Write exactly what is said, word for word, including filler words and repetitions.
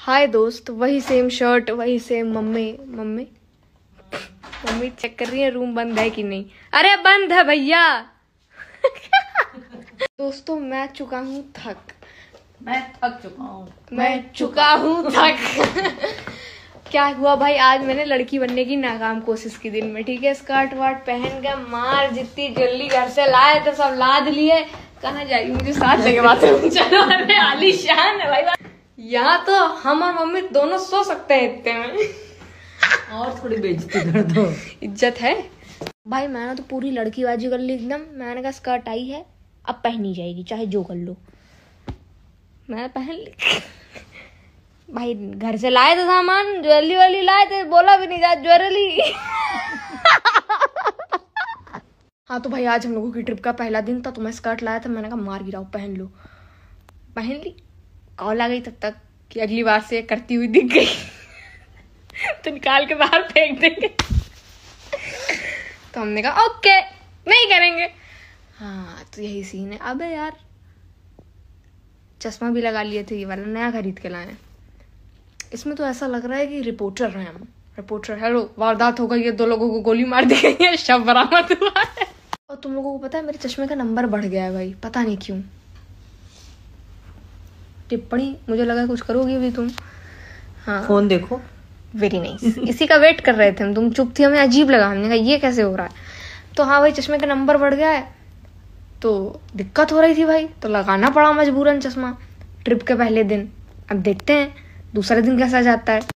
हाय दोस्त, वही same shirt, वही same mummy mummy mummy check कर रही है रूम बंद है कि नहीं। अरे बंद है भैया। दोस्तों मैं चुका हूँ थक मैं थक चुका हूँ मैं चुका हूँ थक। क्या हुआ भाई, आज मैंने लड़की बनने की नाकाम कोशिश की दिन में। ठीक है, स्कर्ट वार्ट पहन के मार जितनी जल्दी घर से लाए तो सब लाद लिए। कहाँ जाएगी, मुझे साथ लगे बाथरूम चलो। अरे आलीशान है भाई, यहाँ तो हम और मम्मी दोनों सो सकते हैं इतने में। और थोड़ी बेइज्जती कर दो। इज्जत है भाई। मैंने तो पूरी लड़कीबाजी कर ली एकदम। मैंने कहा स्कर्ट आई है, अब पहनी जाएगी चाहे जो कर लो। मैंने पहन ली। भाई घर से लाए थे सामान, ज्वेलरी वाली लाए थे, बोला भी नहीं जा ज्वेलरी। हाँ तो भाई आज हम लोगों की ट्रिप का पहला दिन था, तो मैं स्कर्ट लाया था। मैंने कहा मार गिराओ, पहन लो। पहन ली, कॉल आ गई तब तक कि अगली बार से करती हुई दिख गई तो निकाल के बाहर फेंक देंगे। तो हमने कहा ओके नहीं करेंगे। हाँ तो यही सीन है। अबे यार चश्मा भी लगा लिए थे, ये वाला नया खरीद के लाए। इसमें तो ऐसा लग रहा है कि रिपोर्टर हैं हम। रिपोर्टर, हेलो वारदात हो गई है, दो लोगों को गोली मार दी गई है, शव बरामद हुआ है। और तुम लोगों को पता है मेरे चश्मे का नंबर बढ़ गया है भाई, पता नहीं क्यों। टिप्पणी मुझे लगा कुछ करोगी अभी तुम। हाँ फोन देखो। Very nice. इसी का वेट कर रहे थे हम, तुम चुप थी, हमें अजीब लगा। हमने कहा ये कैसे हो रहा है। तो हाँ भाई चश्मे का नंबर बढ़ गया है तो दिक्कत हो रही थी भाई, तो लगाना पड़ा मजबूरन चश्मा ट्रिप के पहले दिन। अब देखते हैं दूसरे दिन कैसा जाता है।